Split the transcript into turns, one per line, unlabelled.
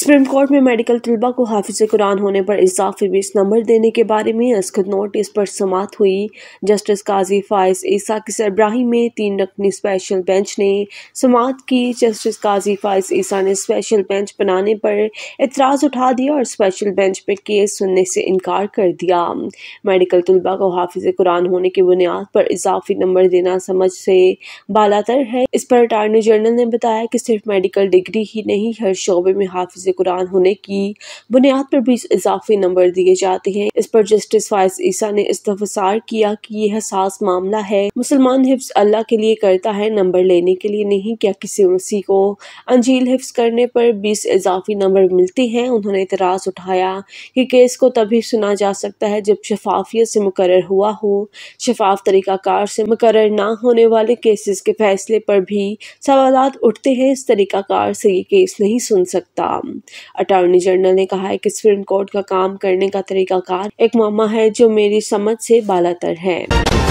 Supreme court में medical तलबा को हाफिज़ कुरान होने पर इजाफी 20 नंबर देने के बारे में अस्खद नोटिस पर समाअत हुई। जस्टिस काजी फाइज ईसा की सरबराही में 3 रकनी स्पेशल बेंच ने समाअत की। जस्टिस काजी फाइज ईसा ने स्पेशल बेंच बनाने पर एतराज़ उठा दिया और स्पेशल बेंच पर केस सुनने से इनकार कर दिया। मेडिकल तलबा को हाफिज़ कुरान होने की बुनियाद पर इजाफी नंबर देना समझ से बालातर है। इस पर अटॉर्नी जनरल ने बताया कि सिर्फ मेडिकल डिग्री ही नहीं, हर शोबे में हाफिज़ कुरान होने की बुनियाद पर भी इजाफी नंबर दिए जाते हैं। इस पर जस्टिस फाइज ईसा ने इस्तफसार किया कि यह हसास मामला है। मुसलमान हिफ्ज अल्लाह के लिए करता है, नंबर लेने के लिए नहीं। क्या किसी मसीह को अंजील हिफ्ज करने पर 20 इजाफी नंबर मिलते हैं? उन्होंने एतराज़ उठाया कि केस को तभी सुना जा सकता है जब शफाफियत से मुकर्रर हुआ हो। शफाफ तरीकाकार से मुकर्रर ना होने वाले केसेस के फैसले पर भी सवालात उठते हैं। इस तरीकाकार से ये केस नहीं सुन सकता। अटॉर्नी जनरल ने कहा है कि सुप्रीम कोर्ट का काम करने का तरीकाकार एक मुअम्मा है जो मेरी समझ से बालातर है।